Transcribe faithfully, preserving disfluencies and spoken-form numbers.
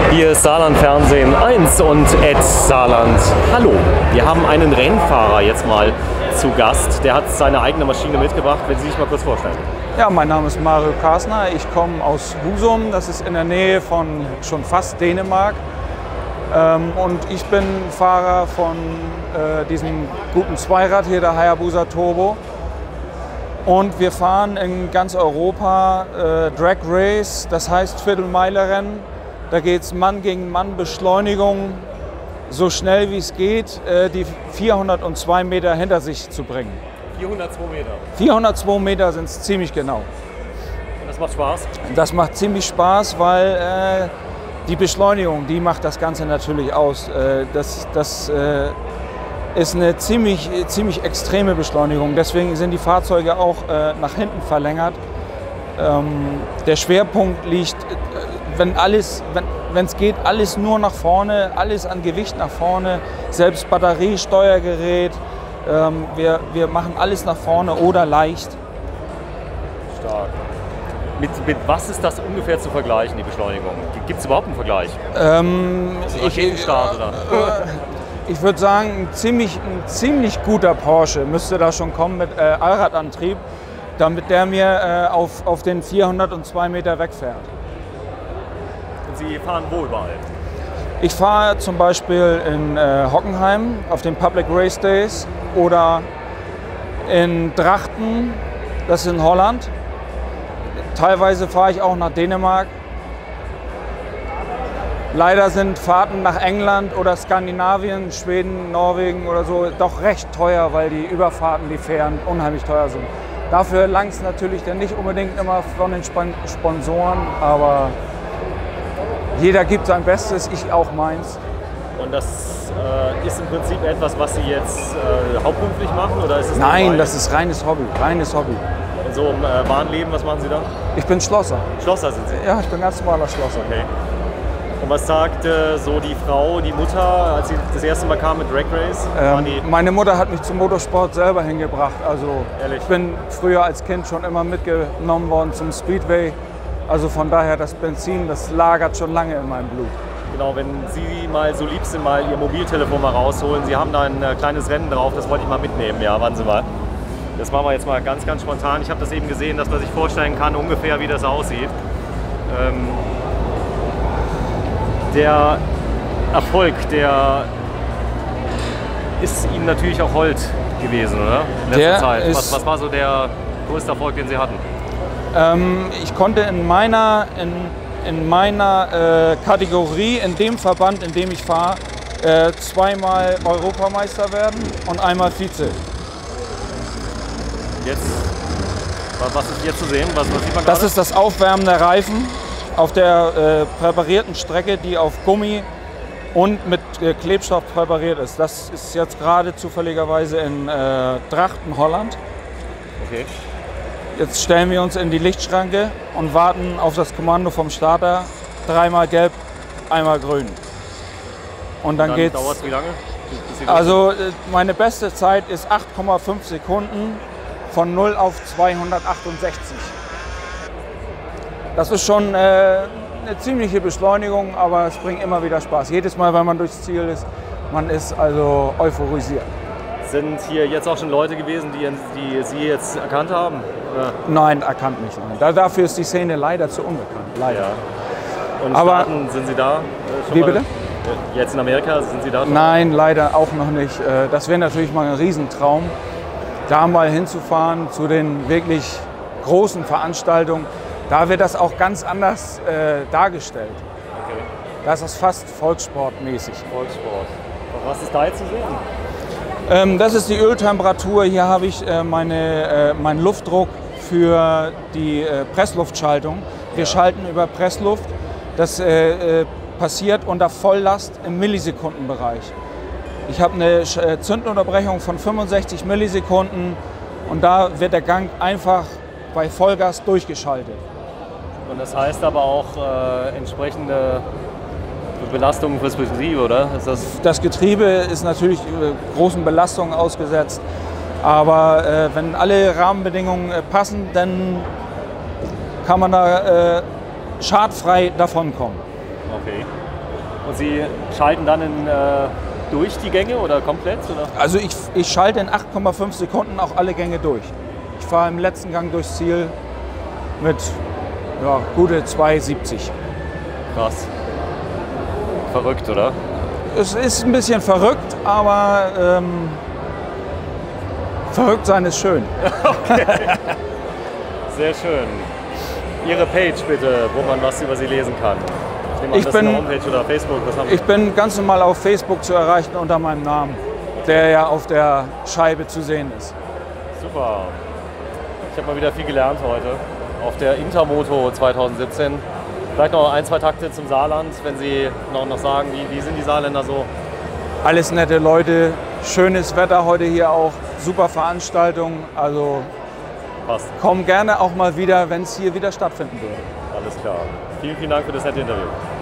Hier ist Saarland Fernsehen eins und Ed Saarland. Hallo, wir haben einen Rennfahrer jetzt mal zu Gast. Der hat seine eigene Maschine mitgebracht. Wenn Sie sich mal kurz vorstellen. Ja, mein Name ist Mario Karsner. Ich komme aus Husum. Das ist in der Nähe von schon fast Dänemark. Ähm, und ich bin Fahrer von äh, diesem guten Zweirad hier, der Hayabusa Turbo. Und wir fahren in ganz Europa äh, Drag Race, das heißt Viertelmeile-Rennen. Da geht es Mann gegen Mann, Beschleunigung, so schnell wie es geht, äh, die vierhundertzwei Meter hinter sich zu bringen. vierhundertzwei Meter? vierhundertzwei Meter sind es ziemlich genau. Und das macht Spaß? Das macht ziemlich Spaß, weil äh, die Beschleunigung, die macht das Ganze natürlich aus. Äh, das das äh, ist eine ziemlich, ziemlich extreme Beschleunigung. Deswegen sind die Fahrzeuge auch äh, nach hinten verlängert. Ähm, der Schwerpunkt liegt, wenn alles, wenn es geht, alles nur nach vorne, alles an Gewicht nach vorne, selbst Batteriesteuergerät. Ähm, wir, wir machen alles nach vorne oder leicht. Stark. Mit, mit was ist das ungefähr zu vergleichen, die Beschleunigung? Gibt es überhaupt einen Vergleich? Ähm, also Raketenstart oder? Ich würde sagen, ein ziemlich, ein ziemlich guter Porsche müsste da schon kommen mit äh, Allradantrieb, damit der mir äh, auf, auf den vierhundertzwei Meter wegfährt. Und Sie fahren wo überall? Ich fahre zum Beispiel in äh, Hockenheim auf den Public Race Days oder in Drachten, das ist in Holland. Teilweise fahre ich auch nach Dänemark. Leider sind Fahrten nach England oder Skandinavien, Schweden, Norwegen oder so doch recht teuer, weil die Überfahrten, die Fähren unheimlich teuer sind. Dafür langt es natürlich dann nicht unbedingt immer von den Sponsoren, aber jeder gibt sein Bestes, ich auch meins. Und das äh, ist im Prinzip etwas, was Sie jetzt äh, hauptberuflich machen? Oder ist es Nein, das ist reines Hobby, reines Hobby. Und so im äh, wahren Leben, was machen Sie da? Ich bin Schlosser. Schlosser sind Sie? Ja, ich bin ganz normaler Schlosser. Okay. Und was sagt äh, so die Frau, die Mutter, als sie das erste Mal kam mit Drag Race? Ähm, meine Mutter hat mich zum Motorsport selber hingebracht. Also Ehrlich? Ich bin früher als Kind schon immer mitgenommen worden zum Speedway. Also von daher, das Benzin, das lagert schon lange in meinem Blut. Genau, wenn Sie mal so lieb sind, mal Ihr Mobiltelefon mal rausholen. Sie haben da ein äh, kleines Rennen drauf, das wollte ich mal mitnehmen. Ja, warten Sie mal. Das machen wir jetzt mal ganz, ganz spontan. Ich habe das eben gesehen, dass man sich vorstellen kann, ungefähr wie das aussieht. Ähm, Der Erfolg, der ist Ihnen natürlich auch hold gewesen, oder? In letzter Der Zeit. ist Was, was war so der größte Erfolg, den Sie hatten? Ähm, ich konnte in meiner, in, in meiner äh, Kategorie, in dem Verband, in dem ich fahre, äh, zweimal Europameister werden und einmal Vize. Jetzt, was ist jetzt zu sehen? Was, was sieht man das gerade? ist das Aufwärmen der Reifen auf der äh, präparierten Strecke, die auf Gummi und mit äh, Klebstoff präpariert ist. Das ist jetzt gerade zufälligerweise in äh, Drachten, Holland. Okay. Jetzt stellen wir uns in die Lichtschranke und warten auf das Kommando vom Starter. Dreimal gelb, einmal grün. Und dann, dann geht's. Dauert es wie lange? Bis Sie Also meine beste Zeit ist acht Komma fünf Sekunden von null auf zweihundertachtundsechzig. Das ist schon äh, eine ziemliche Beschleunigung, aber es bringt immer wieder Spaß. Jedes Mal, wenn man durchs Ziel ist, man ist also euphorisiert. Sind hier jetzt auch schon Leute gewesen, die, die Sie jetzt erkannt haben? Oder? Nein, erkannt nicht. Nein. Da, dafür ist die Szene leider zu unbekannt. Leider. Ja. Und Aber Staaten, sind Sie da? Äh, schon wie mal? bitte? Jetzt in Amerika, sind Sie da schon? Nein, leider auch noch nicht. Äh, Das wäre natürlich mal ein Riesentraum, da mal hinzufahren zu den wirklich großen Veranstaltungen. Da wird das auch ganz anders äh, dargestellt. Okay. Da ist das fast volkssportmäßig. Volkssport. Und was ist da jetzt zu sehen? Ähm, das ist die Öltemperatur. Hier habe ich äh, meine, äh, meinen Luftdruck für die äh, Pressluftschaltung. Wir ja. schalten über Pressluft. Das äh, äh, passiert unter Volllast im Millisekundenbereich. Ich habe eine äh, Zündunterbrechung von fünfundsechzig Millisekunden und da wird der Gang einfach bei Vollgas durchgeschaltet. Und das heißt aber auch äh, entsprechende Belastungen fürs Betrieb, oder? Ist das das Getriebe ist natürlich äh, großen Belastungen ausgesetzt, aber äh, wenn alle Rahmenbedingungen äh, passen, dann kann man da äh, schadfrei davonkommen. Okay. Und Sie schalten dann in, äh, durch die Gänge oder komplett? Oder? Also ich, ich schalte in acht Komma fünf Sekunden auch alle Gänge durch. Ich fahre im letzten Gang durchs Ziel mit ja, gute zwei siebzig. Krass. Verrückt, oder? Es ist ein bisschen verrückt, aber ähm, verrückt sein ist schön. Okay. Sehr schön. Ihre Page bitte, wo man was über Sie lesen kann. Ich nehme an, Ich das bin- ist eine Homepage oder Facebook. Was haben Ich bin ganz normal auf Facebook zu erreichen unter meinem Namen, der ja auf der Scheibe zu sehen ist. Super. Ich habe mal wieder viel gelernt heute auf der Intermoto zwanzig siebzehn. Vielleicht noch ein, zwei Takte zum Saarland, wenn Sie noch, noch sagen, wie, wie sind die Saarländer so? Alles nette Leute, schönes Wetter heute hier auch, super Veranstaltung. Also Passt. komm gerne auch mal wieder, wenn es hier wieder stattfinden würde. Alles klar. Vielen, vielen Dank für das nette Interview.